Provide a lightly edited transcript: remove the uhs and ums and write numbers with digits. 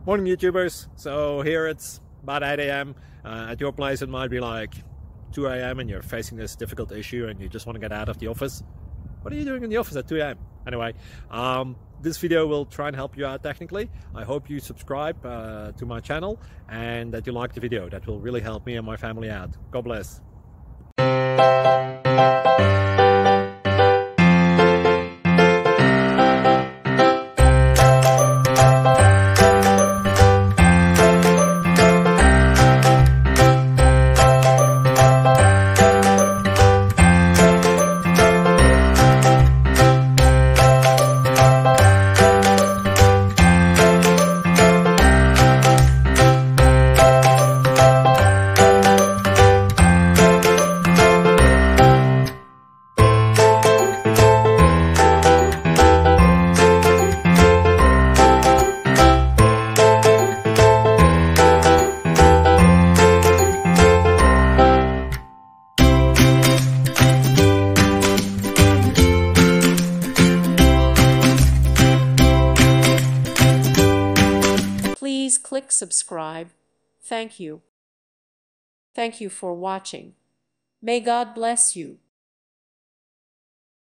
Morning YouTubers. So here it's about 8 a.m. At your place it might be like 2 a.m. and you're facing this difficult issue and you just want to get out of the office. What are you doing in the office at 2 a.m.? Anyway, this video will try and help you out technically. I hope you subscribe to my channel and that you like the video. That will really help me and my family out. God bless. Please click subscribe. Thank you. Thank you for watching. May God bless you.